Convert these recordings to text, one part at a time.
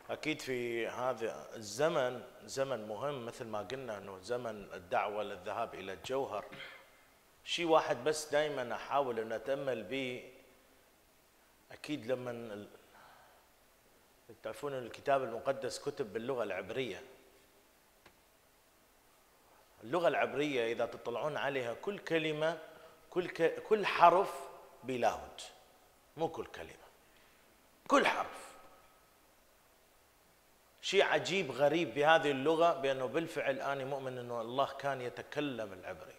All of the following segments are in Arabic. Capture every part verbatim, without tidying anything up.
أكيد في هذا الزمن زمن مهم، مثل ما قلنا أنه زمن الدعوة للذهاب إلى الجوهر. شيء واحد بس دائما أحاول أن أتأمل به، أكيد لما تعرفون الكتاب المقدس كتب باللغة العبرية. اللغة العبرية إذا تطلعون عليها كل كلمة كل ك... كل حرف بلاهوت، مو كل كلمة، كل حرف. شيء عجيب غريب بهذه اللغة، بأنه بالفعل أنا مؤمن أنه الله كان يتكلم العبرية.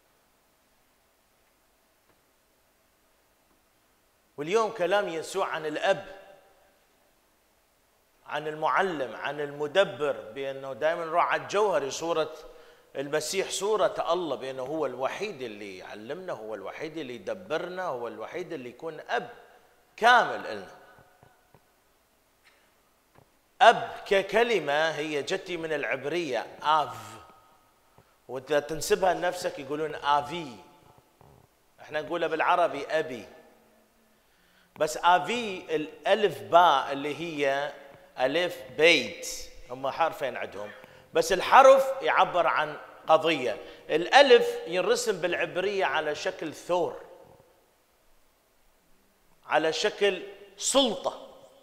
واليوم كلام يسوع عن الأب، عن المعلم، عن المدبر، بأنه دائما نروح على الجوهري صورة المسيح، صورة الله، بأنه هو الوحيد اللي يعلمنا، هو الوحيد اللي يدبرنا، هو الوحيد اللي يكون أب كامل لنا. أب ككلمة هي جتي من العبرية آف، وإذا تنسبها لنفسك يقولون آفي، احنا نقولها بالعربي أبي، بس آفي الألف باء اللي هي ألف بيت، هم حرفين عندهم، بس الحرف يعبر عن قضية. الألف ينرسم بالعبرية على شكل ثور، على شكل سلطة،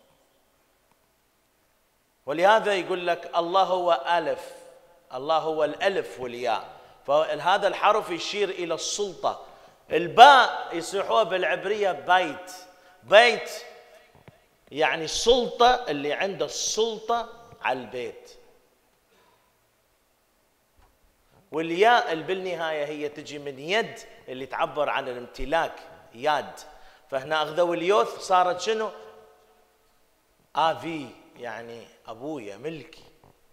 ولهذا يقول لك الله هو ألف، الله هو الألف والياء، فهذا الحرف يشير إلى السلطة. الباء يصيحوها بالعبرية بيت، بيت يعني السلطة، اللي عنده السلطة على البيت. والياء اللي بالنهاية هي تجي من يد، اللي تعبر عن الامتلاك، يد. فهنا أخذوا اليوث صارت شنو؟ آفي، يعني أبويا، ملكي.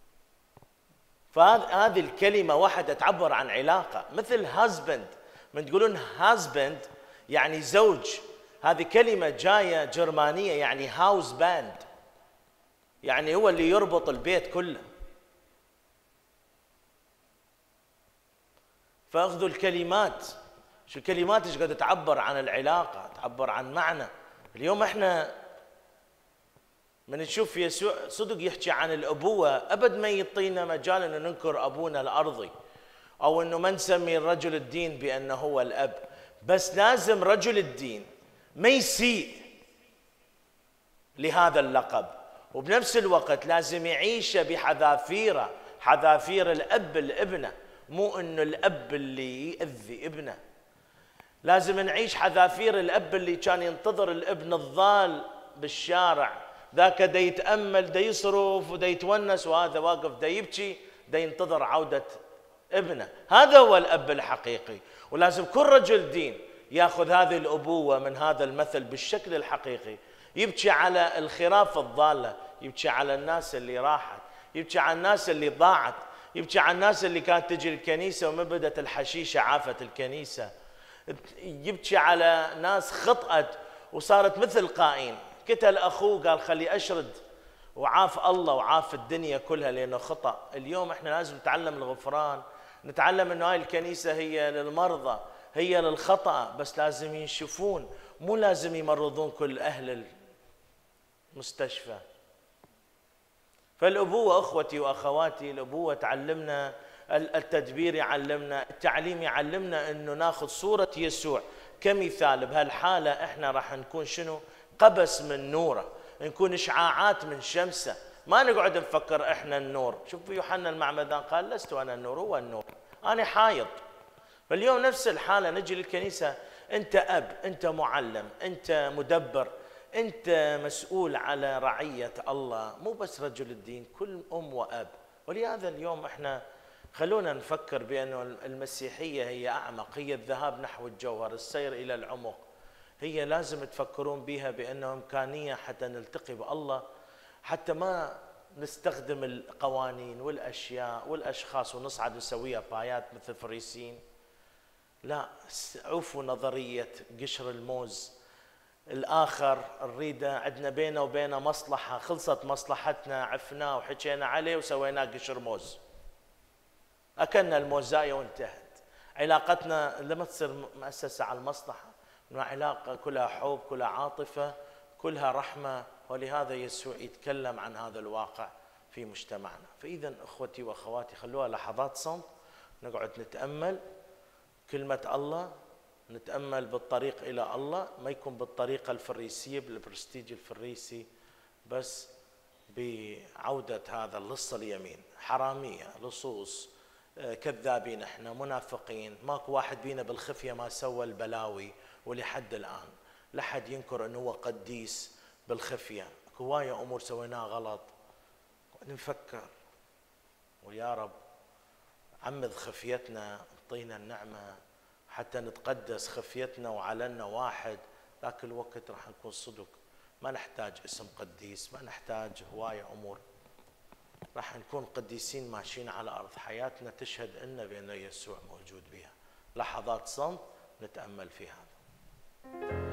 فهذه الكلمة واحدة تعبر عن علاقة، مثل هازبند، من تقولون هازبند يعني زوج، هذه كلمة جاية جرمانية يعني هاوس باند، يعني هو اللي يربط البيت كله. فأخذوا الكلمات، شو الكلمات ايش قاعدة تعبر عن العلاقة، تعبر عن معنى. اليوم احنا من نشوف يسوع صدق يحكي عن الأبوة، أبد ما يعطينا مجال أن ننكر أبونا الأرضي، أو أنه ما نسمي رجل الدين بأنه هو الأب، بس لازم رجل الدين ما يسيء لهذا اللقب، وبنفس الوقت لازم يعيش بحذافيره، حذافير الأب لابنه، مو أنه الأب اللي يؤذي ابنه. لازم نعيش حذافير الأب اللي كان ينتظر الابن الضال بالشارع، ذاك دا يتأمل، دا يصرف ودا يتونس، وهذا واقف دا يبكي، دا ينتظر عودة ابنه. هذا هو الأب الحقيقي، ولازم كل رجل دين ياخذ هذه الأبوة من هذا المثل بالشكل الحقيقي، يبكي على الخراف الضالة، يبكي على الناس اللي راحت، يبكي على الناس اللي ضاعت، يبكي على الناس اللي كانت تجي الكنيسة وما بدت الحشيشة عافت الكنيسة، يبكي على ناس خطأت وصارت مثل قائين، قتل أخوه قال خلي أشرد، وعاف الله وعاف الدنيا كلها لأنه خطأ. اليوم احنا لازم نتعلم الغفران، نتعلم أنه هاي الكنيسة هي للمرضى، هي للخطأ، بس لازم ينشفون، مو لازم يمرضون كل أهل المستشفى. فالأبوة أخوتي وأخواتي، الأبوة تعلمنا التدبير، يعلمنا التعليم، يعلمنا أنه ناخذ صورة يسوع كمثال. بهالحالة احنا راح نكون شنو؟ قبس من نوره، نكون إشعاعات من شمسه، ما نقعد نفكر احنا النور. شوفوا يوحنا المعمدان قال لست أنا النور، هو النور، أنا حايط. فاليوم نفس الحالة، نجي للكنيسة، أنت أب، أنت معلم، أنت مدبر، أنت مسؤول على رعية الله، مو بس رجل الدين، كل أم وأب. ولهذا اليوم احنا خلونا نفكر بأن المسيحية هي أعمق، هي الذهاب نحو الجوهر، السير إلى العمق. هي لازم تفكرون بها بأنه إمكانية حتى نلتقي بالله، حتى ما نستخدم القوانين والأشياء والأشخاص ونصعد نسويها بايات مثل فريسين. لا، عوفوا نظرية قشر الموز، الآخر نريده، عندنا بينه وبينه مصلحة، خلصت مصلحتنا، عفناه وحكينا عليه وسويناه قشر موز، أكلنا الموزاية وانتهت. علاقتنا لما تصير مؤسسة على المصلحة، علاقة كلها حب، كلها عاطفة، كلها رحمة، ولهذا يسوع يتكلم عن هذا الواقع في مجتمعنا. فإذا أخوتي وأخواتي خلوها لحظات صمت، نقعد نتأمل كلمة الله، نتأمل بالطريق إلى الله، ما يكون بالطريقة الفريسية بالبرستيج الفريسي، بس بعودة هذا اللص اليمين، حرامية، لصوص، كذابين، احنا منافقين، ماكو واحد بينا بالخفية ما سوى البلاوي، ولحد الآن لحد ينكر أنه هو قديس بالخفية. هواية أمور سويناها غلط، نفكر ويا رب عمد خفيتنا، اعطينا النعمة حتى نتقدس خفيتنا وعلنا واحد. ذاك الوقت راح نكون صدق، ما نحتاج اسم قديس، ما نحتاج هواية أمور، راح نكون قديسين ماشيين على أرض، حياتنا تشهد أن بأن يسوع موجود بها. لحظات صمت نتأمل في هذا.